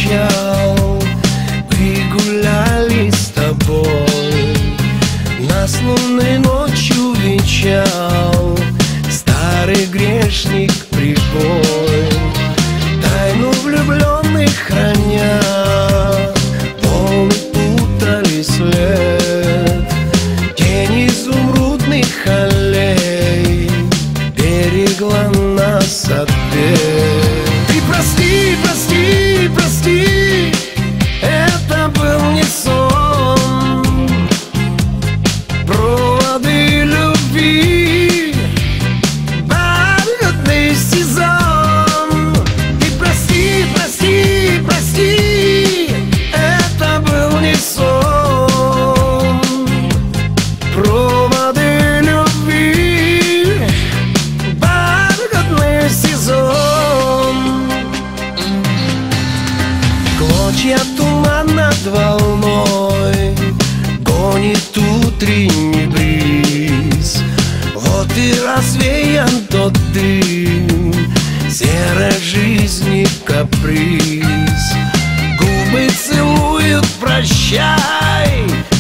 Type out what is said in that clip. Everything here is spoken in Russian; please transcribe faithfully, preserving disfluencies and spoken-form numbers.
встречал. Мы гуляли с тобой, нас лунной ночью венчал старый грешник прибой. Тайну влюбленных храня, волны путали след, тень изумрудных аллей берегла нас от бед. Ты прости, прости, прости, это был не сон. Проводы любви, бархатный сезон. Ты прости, прости, прости, это был не сон. Проводы любви, бархатный сезон. Клочья туман над волной гонит утренний бриз. Вот и развеян тот дым, серой жизни каприз. Губы целуют прощай,